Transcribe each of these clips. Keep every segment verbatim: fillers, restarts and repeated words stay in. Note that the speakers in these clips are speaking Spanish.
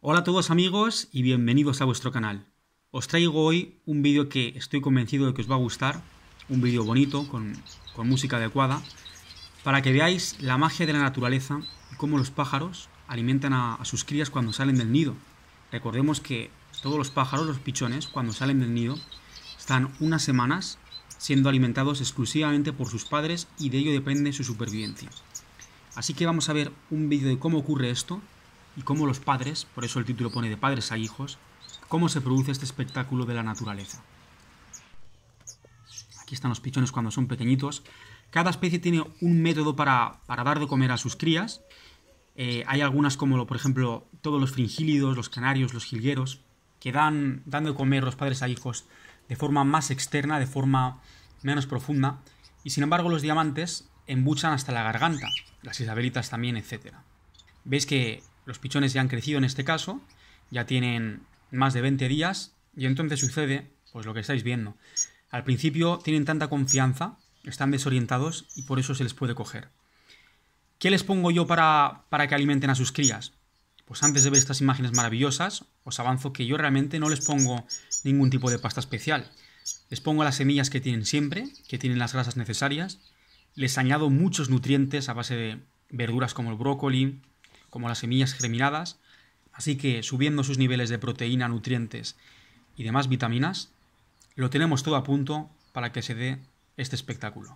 Hola a todos amigos y bienvenidos a vuestro canal. Os traigo hoy un vídeo que estoy convencido de que os va a gustar, un vídeo bonito, con, con música adecuada, para que veáis la magia de la naturaleza y cómo los pájaros alimentan a, a sus crías cuando salen del nido. Recordemos que todos los pájaros, los pichones, cuando salen del nido, están unas semanas siendo alimentados exclusivamente por sus padres y de ello depende su supervivencia. Así que vamos a ver un vídeo de cómo ocurre esto y cómo los padres, por eso el título pone de padres a hijos, cómo se produce este espectáculo de la naturaleza. Aquí están los pichones cuando son pequeñitos. Cada especie tiene un método para, para dar de comer a sus crías. Eh, hay algunas como, por ejemplo, todos los fringílidos, los canarios, los jilgueros, que dan, dan de comer los padres a hijos de forma más externa, de forma menos profunda. Y sin embargo los diamantes embuchan hasta la garganta, las isabelitas también, etcétera. Veis que los pichones ya han crecido en este caso, ya tienen más de veinte días y entonces sucede pues lo que estáis viendo. Al principio tienen tanta confianza, están desorientados y por eso se les puede coger. ¿Qué les pongo yo para, para que alimenten a sus crías? Pues antes de ver estas imágenes maravillosas, os avanzo que yo realmente no les pongo ningún tipo de pasta especial. Les pongo las semillas que tienen siempre, que tienen las grasas necesarias. Les añado muchos nutrientes a base de verduras como el brócoli, como las semillas germinadas, así que subiendo sus niveles de proteína, nutrientes y demás vitaminas, lo tenemos todo a punto para que se dé este espectáculo.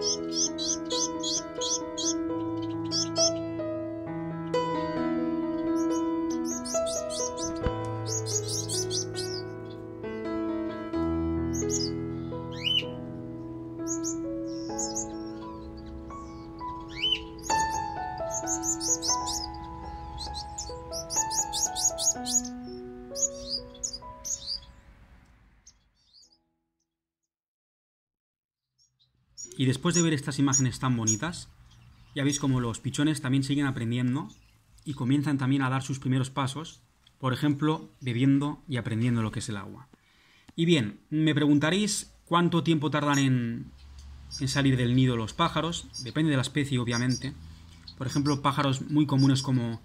Y después de ver estas imágenes tan bonitas, ya veis como los pichones también siguen aprendiendo y comienzan también a dar sus primeros pasos, por ejemplo, bebiendo y aprendiendo lo que es el agua. Y bien, me preguntaréis cuánto tiempo tardan en, en salir del nido los pájaros. Depende de la especie, obviamente. Por ejemplo, pájaros muy comunes como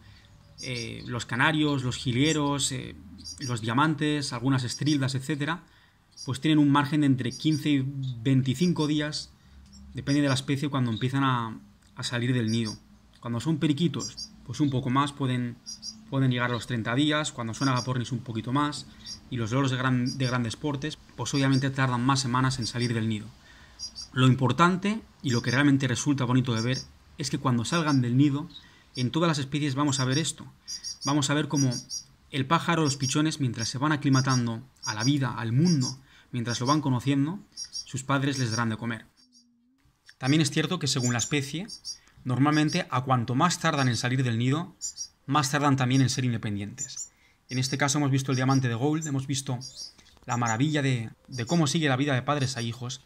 eh, los canarios, los jilgueros, eh, los diamantes, algunas estrildas, etcétera, pues tienen un margen de entre quince y veinticinco días. Depende de la especie cuando empiezan a, a salir del nido. Cuando son periquitos, pues un poco más, pueden, pueden llegar a los treinta días. Cuando son agapornis, un poquito más. Y los loros de, gran, de grandes portes, pues obviamente tardan más semanas en salir del nido. Lo importante, y lo que realmente resulta bonito de ver, es que cuando salgan del nido, en todas las especies vamos a ver esto. Vamos a ver cómo el pájaro, los pichones, mientras se van aclimatando a la vida, al mundo, mientras lo van conociendo, sus padres les darán de comer. También es cierto que según la especie, normalmente a cuanto más tardan en salir del nido, más tardan también en ser independientes. En este caso hemos visto el diamante de Gould, hemos visto la maravilla de, de cómo sigue la vida de padres a hijos.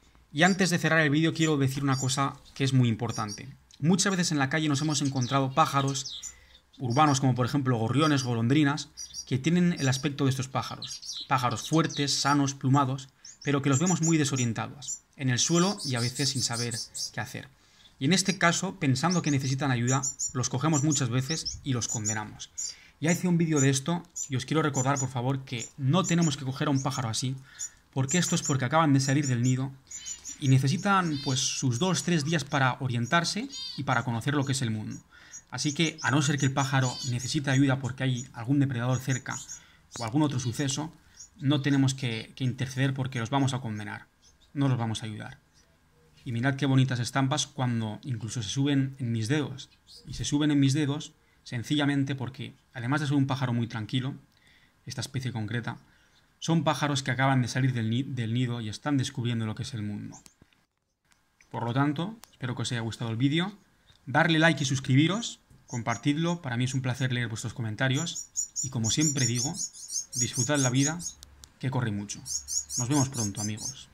Y antes de cerrar el vídeo quiero decir una cosa que es muy importante. Muchas veces en la calle nos hemos encontrado pájaros urbanos como por ejemplo gorriones, golondrinas, que tienen el aspecto de estos pájaros. Pájaros fuertes, sanos, plumados, pero que los vemos muy desorientados en el suelo y a veces sin saber qué hacer. Y en este caso, pensando que necesitan ayuda, los cogemos muchas veces y los condenamos. Ya hice un vídeo de esto y os quiero recordar, por favor, que no tenemos que coger a un pájaro así, porque esto es porque acaban de salir del nido y necesitan pues sus dos, tres días para orientarse y para conocer lo que es el mundo. Así que, a no ser que el pájaro necesite ayuda porque hay algún depredador cerca o algún otro suceso, no tenemos que, que interceder porque los vamos a condenar. No los vamos a ayudar. Y mirad qué bonitas estampas cuando incluso se suben en mis dedos. Y se suben en mis dedos sencillamente porque, además de ser un pájaro muy tranquilo, esta especie concreta, son pájaros que acaban de salir del, ni del nido y están descubriendo lo que es el mundo. Por lo tanto, espero que os haya gustado el vídeo. Darle like y suscribiros, compartidlo, para mí es un placer leer vuestros comentarios. Y como siempre digo, disfrutad la vida, que corre mucho. Nos vemos pronto, amigos.